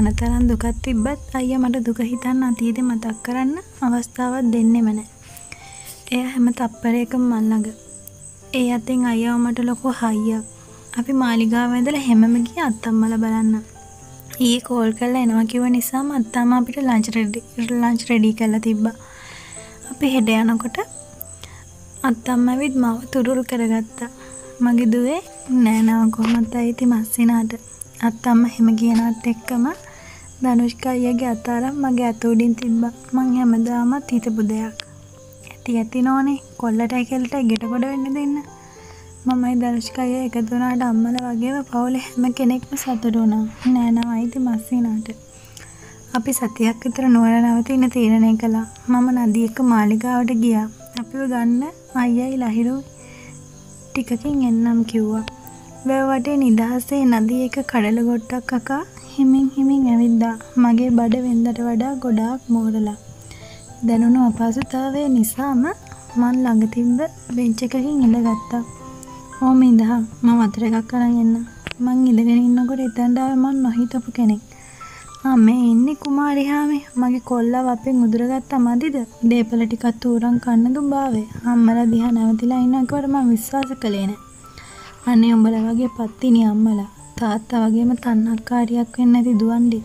මොනතරම් දුකක් තිබ්බත් අයියා මට දුක හිතන්න අතීතේ මතක් කරන්න අවස්ථාවක් දෙන්නෙම නැහැ. එයා හැම තප්පරයකම මල් ළඟ. ඒ අතින් අයියාව මට ලොකු හයියක්. අපි මාලිගාව ඇඳලා හැමම ගියා අත්තම්මලා බලන්න. ඊයේ කෝල් කරලා එනවා කිව්ව නිසාම අත්තම්මා අපිට ලන්ච් රෙඩි කරලා තිබ්බා. අපි හෙට යනකොට අත්තම්මා විත් මාව තුරුල් කරගත්තා. මගේ දුවේ නෑ නම කොහොමද ඇයිති මස්සිනාට. අත්තම්මා හැම කියනත් එක්කම ධනුෂ්කා අයියාගේ අත අරන් මගේ අත උඩින් තිබ්බා. මං හැමදාමත් හිතපු දෙයක්. ඇති නෝනේ කොල්ලටයි කෙල්ලටයි ගෙට කොට වෙන්න දෙන්න. මමයි ධනුෂ්කා අයියා එකතු වුණාට අම්මලා වගේම පවුලේ හැම කෙනෙක්ම සතුටු වුණා. නෑ නම ඇයිති මස්සිනාට. අපි සතියක් විතර නුවර නවතින්න තීරණය කළා. මම නදී එක්ක මාලිගාවට ගියා. අපිව ගන්න අයියයි ලහිරු ටිකකින් එන්නම් කිව්වා. වැව වටේ නිදහසේ නදී එක කඩල ගොට්ටක් අකා හිමින් ඇවිද්දා. මගේ බඩ වෙන්දට වඩා ගොඩාක් මෝරලා. දැනුණු අපහසුතාවය නිසාම මන් ළඟ තිබ්බ බෙන්ච් එකකින් ඉඳගත්තා. ඕම ඉඳහන් මම වතුර එකක් අරන් එන්න. මං ඉඳගෙන ඉන්නකොට එතනට ආවේ මං නොහිතපු කෙනෙක්. මේ ඉන්නේ කුමාරිහාමේ. මගේ කොල්ලව අපෙන් උදුරගත්තා මදිද? දේපල ටිකක් තූරන් කන්න දුබාවේ. අම්මලා දිහා නැවතිලා ඉන්නකොට මම විශ්වාස කළේ නෑ. අනේ උඹලා වගේ පත්තිනි අම්මලා. තාත්තා වගේම තන්නක්කාරියක් වෙන්න ඇති දුවන්නේ.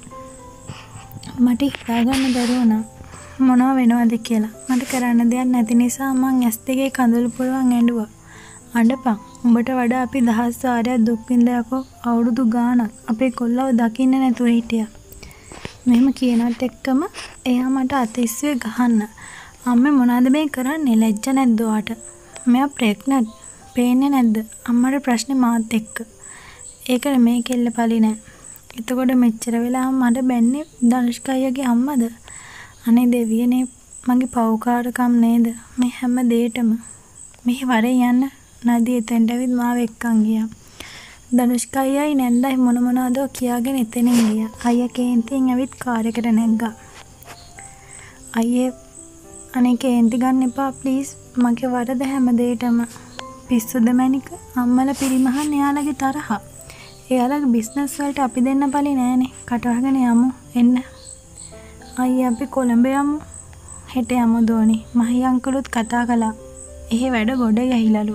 මට හිතාගන්න බැරි වුණා මොනව වෙනවද කියලා. මට කරන්න දෙයක් නැති නිසා මං S2 කඳුළු පුරවන් ඇඬුවා. අඬපන්. උඹට වඩා අපි දහස් වාරයක් දුක් විඳලා අවුරුදු ගාණක් අපේ කොල්ලව දකින්න නැතුව හිටියා. මෙහෙම කියනත් එක්කම එයා මට අතිස්සේ ගහන්න. අම්මේ මොනවද මේ කරන්නේ? ලැජ්ජ නැද්ද ඔයාට? මෙයා ප්‍රෙග්නන්ට්. පේන්නේ නැද්ද? අම්මට ප්‍රශ්නේ මාත් එක්ක. ඒකට මේ කෙල්ල පලි නෑ. එතකොට මෙච්චර වෙලා මට බැන්නේ ධනුෂ්කා අයියාගේ අම්මද? අනේ දෙවියනේ මගේ පව්කාරකම් නේද? මේ හැම දෙයකම මෙහි වරේ යන්න නදී එතෙන්ට ඇවිත් මාව එක්කන් ගියා. ධනුෂ්කා අයියායි නැන්දයි මොනවද කියාගෙන එතනින් ගියා. අයියා කේන්තියෙන් ඇවිත් කාර් එකට නැග්ගා. අයියේ අනේ කේන්ති ගන්න එපා ප්ලීස්. මගේ වරද හැම දෙයකම. පිස්සුද මැනික? අම්මලා පිරිමහන් එයාලගේ තරහ. එයාලගේ බිස්නස් වලට අපි දෙන්න පලි නෑනේ. කටවහගෙන යමු එන්න. අයියා අපි කොළඹ යමු. හෙට යමු දෝනි. මහී අංකලුත් කතා කළා. එහෙ වැඩ ගොඩ ගහිලලු.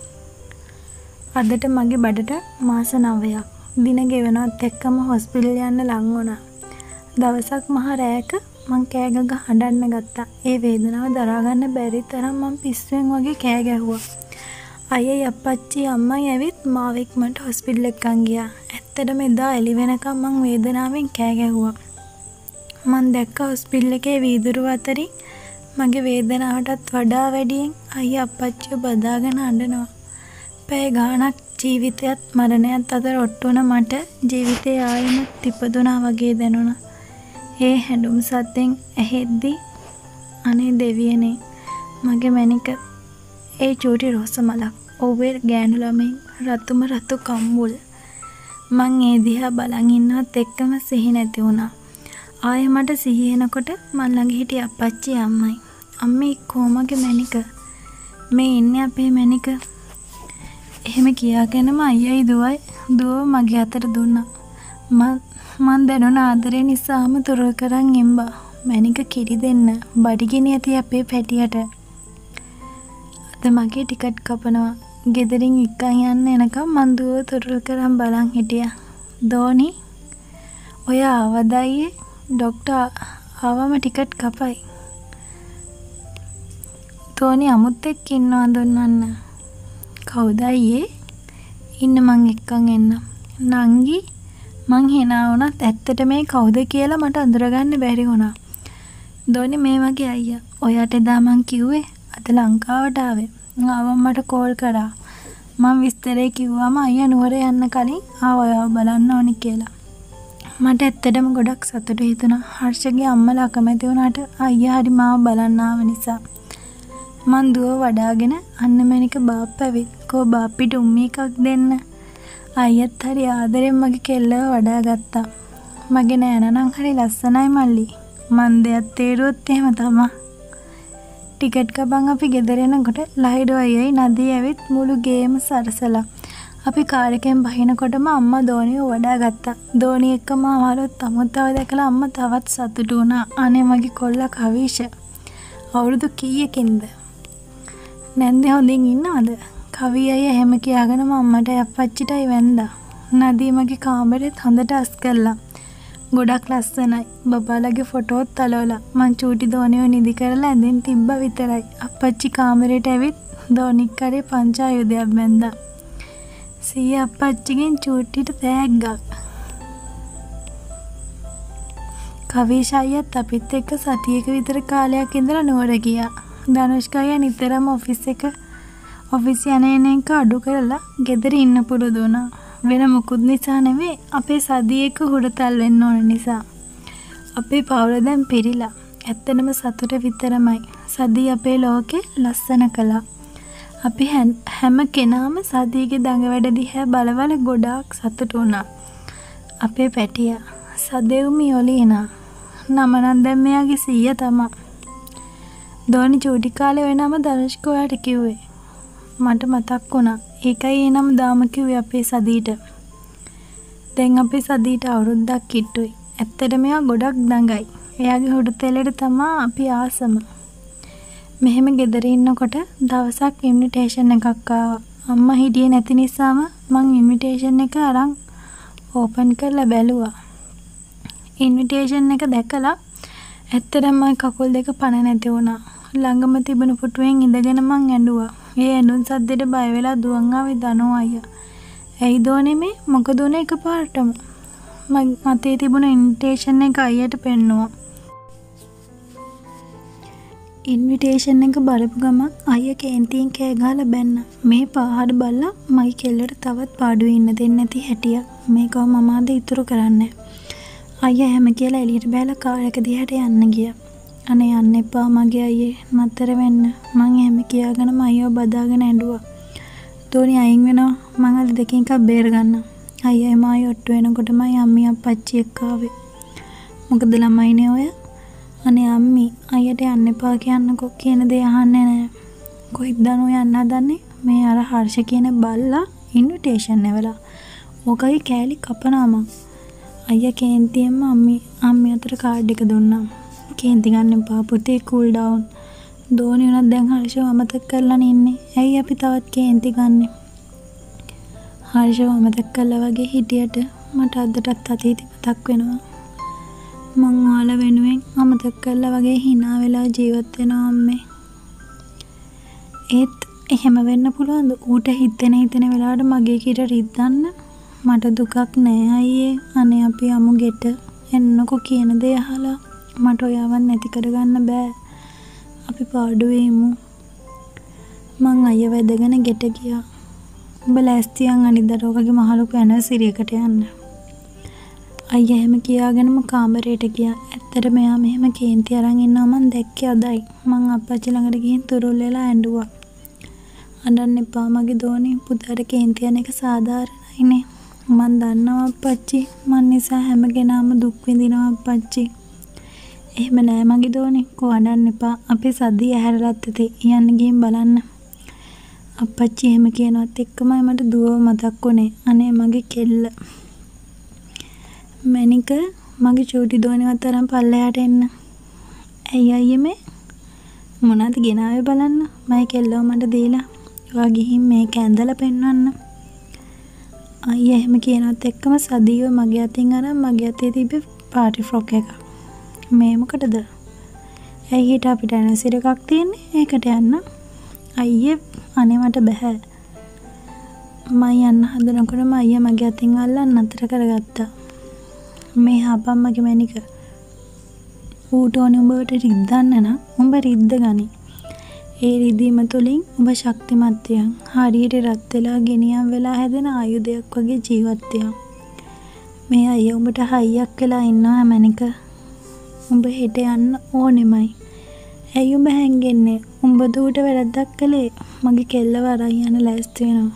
අදට මගේ බඩට මාස 9ක්. දින ගෙවනවත් එක්කම හොස්පිටල් යන්න ලං වුණා. දවසක් මහ රැයක මං කෑ ගග හඬන්න ගත්තා. ඒ වේදනාව දරා ගන්න බැරි තරම් මං පිස්සුවෙන් වගේ කෑ ගැහුවා. අයියයි අප්පච්චි අම්මයි ඇවිත් මාව ඉක්මනට හොස්පිටල් එකෙන් ගියා. ඇත්තටම එදා එළි වෙනකම් මං වේදනාවෙන් කෑ ගැහුවා. මං දැක්ක හොස්පිටල් එකේ වීදුරුව අතරින් මගේ වේදනාවටත් වඩා වැඩියෙන් අයියා අප්පච්චිව බදාගෙන අඬනවා. පැය ගාණක් ජීවිතයත් මරණයත් අතර ඔට්ටුන මට ජීවිතේ ආයෙමත් ඉපදුනා වගේ දැනුණා. ඒ හැඬුම් සද්දෙන් ඇහෙද්දි අනේ දෙවියනේ මගේ මැනික ඒ චූටි රෝස මලක් ඔව්වේ ගෑනු ළමෙන් රතුම රතු කම්බුල්. මං ඒ දිහා බලන් ඉන්නවත් එක්කම සිහි නැති වුණා. ආයෙ මට සිහි එනකොට මන් ළඟ හිටිය අප්පච්චි අම්මයි. අම්මේ කොමගේ මැනික? මේ ඉන්නේ අපේ මැනික. එහෙම කියාගෙනම අයියයි දුව මගේ අතට දුන්නා. මන් දැනුණ ආදරේ නිසාම තුරු කරන් එම්බා. මැනික කිරි දෙන්න බඩගිනි ඇති අපේ පැටියට. අද මගේ ටිකට් කපනවා. ගෙදරින් එක්කන් යන්න එනකම් මන් දුව තුරු කරන් බලන් හිටියා. දෝනි ඔය ආවදයියේ ඩොක්ටර් ආවම ටිකට් කපයි. තෝනි අමුත් එක්ක ඉන්නවා දුන්නන්න. කවුද අයියේ? ඉන්න මං එක්කන් එන්න. නංගි මං hina වුණත් ඇත්තට මේ කවුද කියලා මට අඳුරගන්න බැරි වුණා. දෝනි මේ වගේ අයියා. ඔයාට එදා මං කිව්වේ අද ලංකාවට ආවේ. ආවම මට කෝල් කරා. මං විස්තරේ කිව්වම අයියා නුවර යන්න කලින් ආවව බලන්න ඕනි කියලා. මට ඇත්තටම ගොඩක් සතුටු හිතුණා. හර්ෂගේ අම්මලා අකමැති වුණාට අයියා හරි මාව බලන්න ආව නිසා. මං දුව වඩාගෙන අන්න මැනික බාප්පැවිත්. කෝ බාප්පිට උම්මි එකක් දෙන්න. අයියත් හරි ආදරෙන් මගේ කෙල්ලව වඩා ගත්තා. මගේ නෑනනම් හරි ලස්සනයි මල්ලි. මන් දෙයක් තේරුවොත් එහෙම තමා. ටිකට් කපන් අපි ගෙදර එනකොට ලහිඩෝ අයියයි නදී ඇවිත් මුළු ගේම සරසලා. අපි කාර් එකෙන් බහිනකොටම අම්මා දෝනිය වඩා ගත්තා. දෝනිය එක්කම ආවලුත් අමුත්තව දැකලා අම්මා තවත් සතුටු වුණා. අනේ මගේ කොල්ලා කවිෂ. අවුරුදු කීයකින්ද? නැන්දේ හොඳින් ඉන්නවද? කවි අය එහෙම කියාගෙන මම්මට අප්පච්චිටයි වැන්දා. නදී මගේ කාමරෙත් හොඳට අස් කළා. ගොඩක් ලස්සනයි. බබාලගේ ෆොටෝත් තලවලා. මං චූටි දෝනියව නිදි කරලා ඇඳෙන් තිබ්බා විතරයි. අප්පච්චි කාමරේට ඇවිත් දෝනික් කරේ පංචායුධයක් බැන්දා. සීය අප්පච්චිගෙන් චූටිට තෑග්ගක්. කවිෂ අයියත් අපිත් එක්ක සතියක විතර කාලයක් ඉඳලා නුවර ගියා. ධනුෂ්ක අයියා නිතරම ඔෆිස් යන එක අඩු කරලා ගෙදර ඉන්න පුරුදු වුණා. වෙන මොකුත් නිසා නෙවෙයි අපේ සදියේක හුරතල් වෙන්න ඕන නිසා. අපේ පවුල දැන් පිරිලා. ඇත්තටම සතුට විතරමයි. සදිය අපේ ලෝකේ ලස්සන කළා. අපි හැම කෙනාම සදියගේ දඟ වැඩ දිහා බලවල ගොඩාක් සතුටු වුණා. අපේ පැටියා සදෙව්මි ඔලිනා. නම නම් දැන් මෙයාගේ සීයා තමයි. දෝනි චූටි කාලේ වෙනම ධනුෂ්ක ඔයාට කිව්වේ. මට මතක් වුණා. ඒකයි ඒ නම දාම කිව්වේ අපේ සදීට. දැන් අපේ සදීට අවුරුද්දක් කිට්ටුයි. ඇත්තට මෙයා ගොඩක් දඟයි. එයාගේ හුඩතැලෙට තමයි අපි ආසම. මෙහෙම ගෙදර ඉන්නකොට දවසක් ඉන්විටේෂන් එකක් ආවා. අම්මා හිටියේ නැති නිසාම මං ඉන්විටේෂන් එක අරන් ඕපන් කරලා බැලුවා. ඉන්විටේෂන් එක දැකලා ඇත්තටම මගේ කකුල් දෙක පණ නැති වුණා. ළඟම තිබුණු පුටුවෙන් ඉඳගෙන මං ඇඬුවා. ඒ ඇඬුම් සද්දෙට බය වෙලා දුවන් ආවේ දනෝ අයියා. ඇයි දෝනේ මේ මොකද උනේ එකපාරටම? මතේ තිබුණ ඉන්විටේෂන් එක අයියට පෙන්නුවා. ඉන්විටේෂන් එක බලපු ගමන් අයියා කේන්තියෙන් කෑ ගහලා බැන්න. මේ පාහඩ බල්ලා මගේ කෙල්ලට තවත් පාඩුවේ ඉන්න දෙන්නේ නැති හැටියක්. මේකව මම අද ඉතුරු කරන්නේ. අයියා හැම කියලා එළියට බැලලා කාර් එක දිහාට යන්න ගියා. අනේ යන්න එපා මගේ අයියේ නතර වෙන්න. මං එහෙම කියාගෙනම අයියව බදාගෙන ඇඬුවා. දෝනි අයින් වෙනවා. මං අද දෙකෙන් එකක් බේර ගන්නවා. අයියා එමායි ඔට්ටු වෙනකොටමයි අම්මි අප්පච්චි එක්ක ආවේ. මොකද ළමයිනේ ඔය? අනේ අම්මි අයියට යන්න එපා කියන්නකෝ කියන දේ අහන්නේ නැහැ. කොහෙද දනෝ යන්න හදන්නේ? මේ අර හර්ෂ කියන බල්ලා ඉන්විටේෂන් එවලා. මොකයි කෑලි කපනවාම. අයියා කේන්තියෙන්ම අම්මි අතට කාඩ් එක දුන්නා. කේන්ති ගන්න එපා පුතේ කූල් ඩවුන්. දෝනි උනත් දැන් හර්ෂව අමතක කරලා ඉන්නේ. ඇයි අපි තවත් කේන්ති ගන්නෙ? හර්ෂව අමතක කළා වගේ හිටියට මට අදටත් අතීතේ මතක් වෙනවා. මං ඔයාලා වෙනුවෙන් අමතක කළා වගේ hina වෙලා ජීවත් වෙනවා අම්මේ. ඒත් එහෙම වෙන්න පුළුවන්ද? ඌට හිතෙන වෙලාවට මගේ කිර රිද්දන්න මට දුකක් නෑ අයියේ. අනේ අපි අමු ගෙට එන්නකෝ කියන දේ අහලා මට ඔයාවන් නැති කරගන්න බෑ. අපි පාඩුවේ ඉමු. මං අයිය වැදගෙන ගෙට ගියා. උඹ ලෑස්තියන් අනිද්දාට මහලුක ඇනිවර්සරි එකට යන්න. අයියා එහෙම කියාගෙනම කාමරේට ගියා. ඇත්තට මෙයා මෙහෙම කේන්ති අරන් ඉන්නවා මං දැක්කේ අදයි. මං අප්පච්චි ළඟට ගිහින් තුරුල් වෙලා ඇඬුවා. අඬන්න එපා මගේ දෝනි. පුතාට කේන්ති යන එක සාධාරණයිනේ. මං දන්නවා අප්පච්චි. මං නිසා හැම කෙනාම දුක් විඳිනවා අප්පච්චි. එහෙම නෑ මගේ දෝනි. කෝ අඬන්න එපා. අපේ සද්දිය ඇහැරලත් ඇති. යන්න ගිහින් බලන්න. අප්පච්චි එහෙම කියනවත් එක්කමයි මට දුවව මතක් වුණේ. අනේ මගේ කෙල්ල. මැනික මගේ චූටි දෝනිවත් අරන් පල්ලෙහාට එන්න. ඇයි අයියේ මේ මොනවද ගෙනාවේ බලන්න. මගේ කෙල්ලව මට දීලා. ඔයා ගිහින් මේක ඇඳලා පෙන්වන්න. අයියා එහෙම කියනවත් එක්කම සදීව මගේ අතින් අරන් මගේ අතේ තිබ්බ පාටි ෆ්‍රොක් එක. මේ මොකටද? ඇයි හිට අපිට ඇනිවර්සරි එකක් තියෙන්නේ. ඒකට යන්න. අයියේ අනේ මට බෑ. මම යන්න හදනකොටම අයියා මගේ අතින් අල්ලන් නතර කරගත්තා. මේ හපම් මගේ මැනික. ඌට ඕනේ උඹට රිද්දන්න නම් උඹ රිද්ද ගනි. ඒ රිදීම තුළින් උඹ ශක්තිමත් වෙනවා. හරියට රත් වෙලා ගෙනියම් වෙලා හැදෙන ආයුධයක් වගේ ජීවත් වෙනවා. මේ අයියා උඹට හයියක් වෙලා ඉන්නවා මැනික. උඹ හෙට යන්න ඕනෙමයි. ඇයි උඹ හැංගෙන්නේ? උඹ දුවට වැරද්දක් කළේ. මගේ කෙල්ලව අරන් යන්න ලෑස්ති වෙනවා.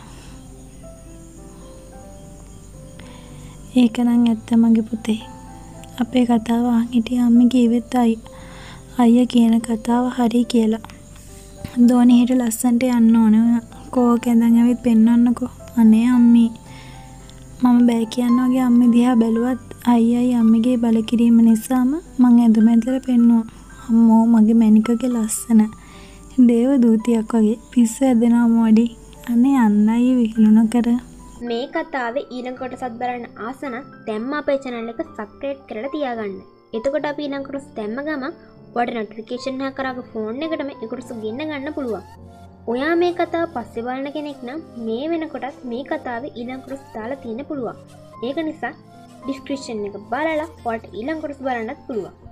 ඒක නම් ඇත්ත මගේ පුතේ. අපේ කතාව අහන් හිටිය අම්මි කිව්වෙත් අයියා කියන කතාව හරි කියලා. දෝනි හෙට ලස්සන්ට යන්න ඕනේ. කෝ කැඳන් ඇවිත් පෙන්වන්නකෝ. අනේ අම්මේ මම බෑ කියනවා වගේ අම්මේ දිහා බැලුවත් අයියයි අම්මගේ බලකිරීම නිසාම මං ඇඳුම ඇඳලා පෙන්නුවා. අම්මෝ මගේ මැනිකගේ ලස්සන. දේව දූතියක් වගේ පිස්සු ඇදෙනවා මොඩි. අනේ අන්නයි විහිළුණ කර. මේ කතාවේ ඊළඟ කොටසත් බලන්න ආස නම් දැම්ම අපේ channel එක subscribe කරලා තියාගන්න. එතකොට අපි ඊළඟ කොටස දැම්ම ගමන් ඔයාලට notification එක කරාගේ phone එකටම ඒ කොටස ගෙන්න ගන්න පුළුවන්. ඔයා මේ කතාව පස්සේ බලන කෙනෙක් නම් මේ වෙනකොටත් මේ කතාවේ ඊළඟ කොටස දාලා තියෙන්න පුළුවන්. ඒක නිසා description එක බලලා ඔයාලට ඊළඟ කොටස බලන්නත් පුළුවන්.